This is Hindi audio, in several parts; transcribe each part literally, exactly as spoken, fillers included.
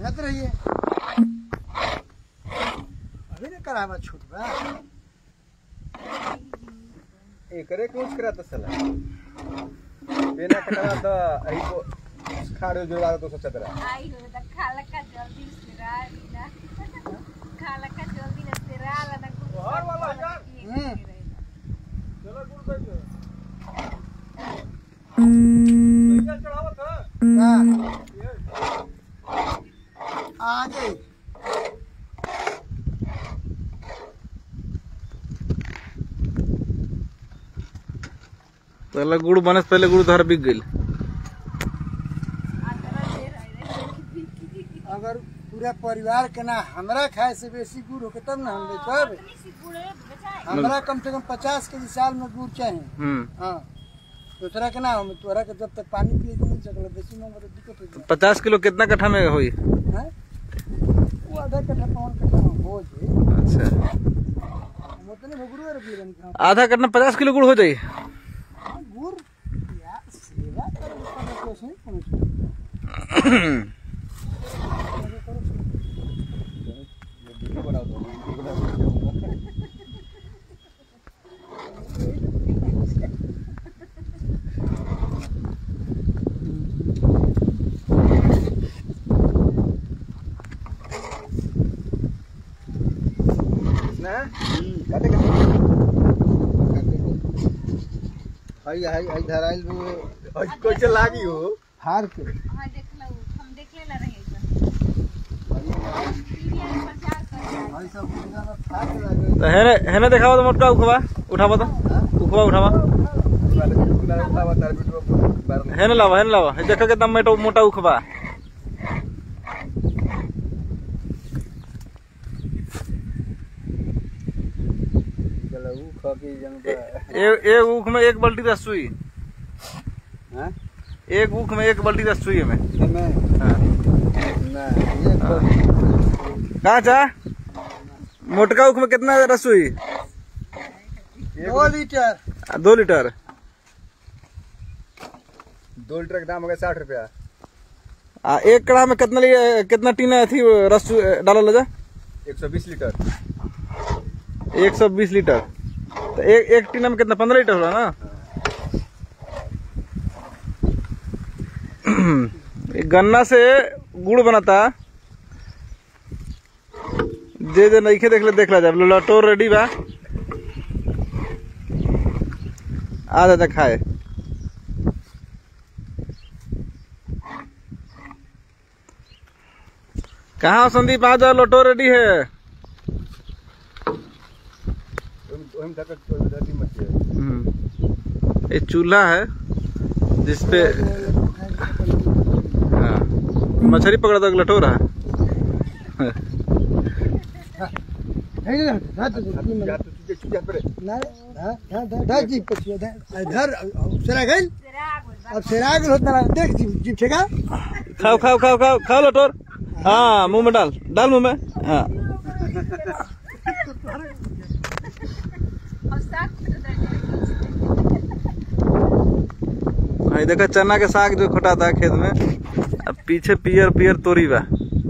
जाते रहिए। अभी ना करावा छूट बा एकरे कुछ करत साला बिना कटवा तो आई को खाड़ो जुड़वा तो सोचत रहा आई हो त खाला का जल्दी सिरा ना खाला का जल्दी ना सिरा ला ना हर वाला यार हम्म चलो गुड़ दे दो भैया चढ़ावत है हां आ गई पहले गुड़ बने पहले गुड़ धर बिक गई। अगर पूरा परिवार के ना हमरा खाए से बेसी गुड़ होके तब ना हम बेचब। हमरा कम से कम पचास के जी साल में गुड़ चाहिए। हम्म हाँ दूसरा के ना हम तोरा के जब तक पानी पिए के नहीं सकल बेसी में तो दिक्कत हो जाए। पचास किलो कितना कट्ठा में हुई? हैं वो आधा कट्ठा पौन कट्ठा में हो जाए। अच्छा वो तो नहीं भगुरु रख ले आधा कट्ठा पचास किलो गुड़ हो जाए। गुड़ यार सेवा कर कुछ नहीं पहुंच वीडियो बना दो ना काटे काटे हाय हाय हाय धराइल आज कैसे लागी हो हार के हां देख लो हम देख ले ला रहे हैं भाई सब बुझा ना था के लागे तो हेने हेने देखावा तो मोटका उखवा उठावा तो उखवा उठावा हेने लावा हेने लावा देखो कितना मोटा मोटा उखवा चलो ऊ खा के जंग ए एक उख में एक बाल्टी रस सुई। हां एक उख में एक बाल्टी रस सुई में मैं हां ना ये कहां जा मोटका उख में कितना रस हुई? दो लीटर दो लीटर दो लीटर का दाम हो गया साठ रुपया। आ एक कड़ा में कितना लिए कितना टीना थी रस डाला लगा? एक सौ बीस लीटर एक सौ बीस लीटर तो एक एक टीना में कितना पंद्रह लीटर होला ना। गन्ना से गुड़ बनाता जे जे नहीं देख ले देख ला जब लटोर रेडी बा आ जा खाए। कहाँ संदीप आ जाओ लटोर रेडी है। ये चूल्हा है जिसपे हाँ मछली पकड़ा था लटोरा है। अब सेराग होता देख जीप छेगा खाओ खाओ खाओ खाओ खाओ लटोर हाँ मुंह में डाल डाल मुंह में हाँ भाई देखा चना के साग जो खटा था खेत में अब पीछे पियर पियर तोरी बा।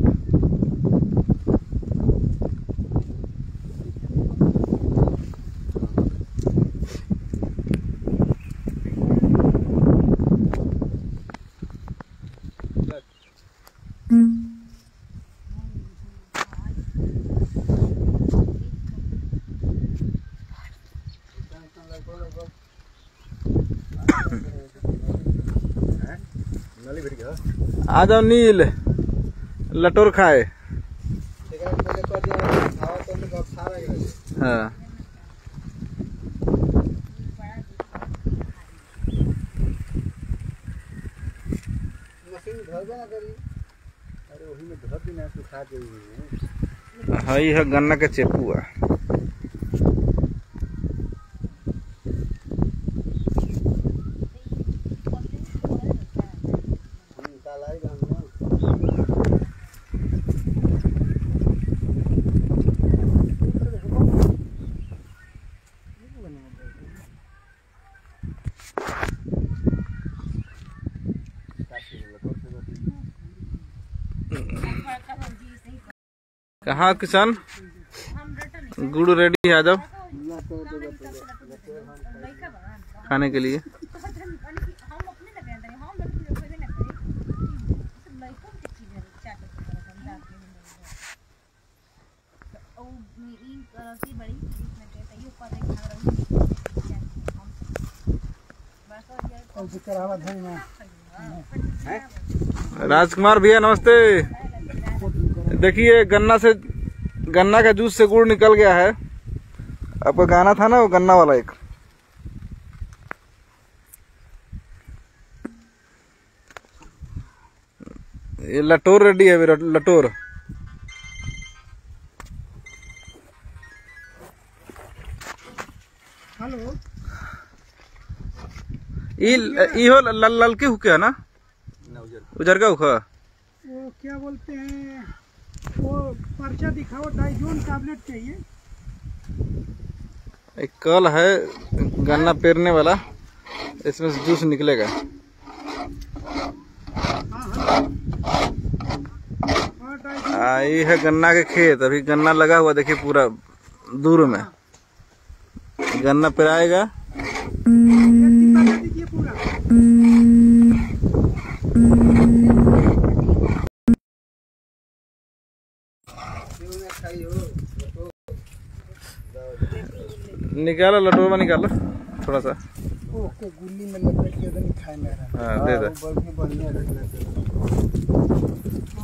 आ जाओ नील लटोर खाए। हाँ हाँ ये है गन्ना के चेपुआ। कहाँ किसान गुड़ रेडी है, आ जाओ खाने के लिए। राजकुमार भैया नमस्ते। देखिए गन्ना से गन्ना का जूस से गुड़ निकल गया है। आपका गाना था ना वो गन्ना वाला एक, ये लटोर रेडी है मेरा लटोर। हेलो इहो लल लल के हुके है ना, उजर का हुआ वो क्या बोलते हैं, वो पर्चा दिखाओ, डाइजोन टैबलेट चाहिए। एक कल है गन्ना पेरने वाला, इसमें से जूस निकलेगा। ये है गन्ना के खेत, अभी गन्ना लगा हुआ देखिए पूरा दूर में गन्ना पेराएगा। निकालो लटोरवा निकालो थोड़ा सा, ओके गुल्ली में लपेट के तो नहीं खाए मेरा। हाँ दे दे। बढ़िया बढ़िया